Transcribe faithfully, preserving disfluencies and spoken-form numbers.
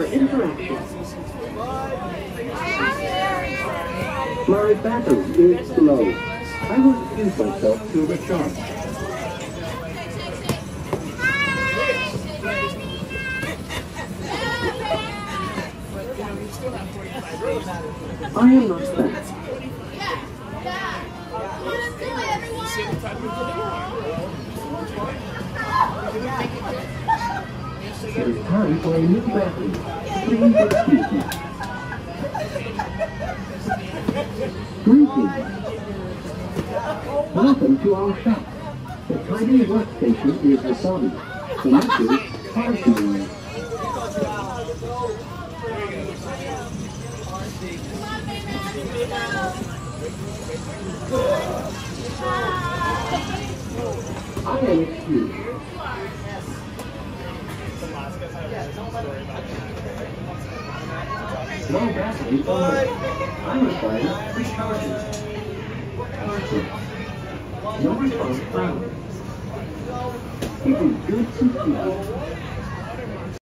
interaction. My battery is low. I will use myself to recharge. I am not fat. It is time for a new battery. Please excuse me. Greetings. Welcome to our shop. The tiny workstation is wasabi. The next is parsley. I am excused. No battery only. I require three charges. Charging. No response found. It is good to see you.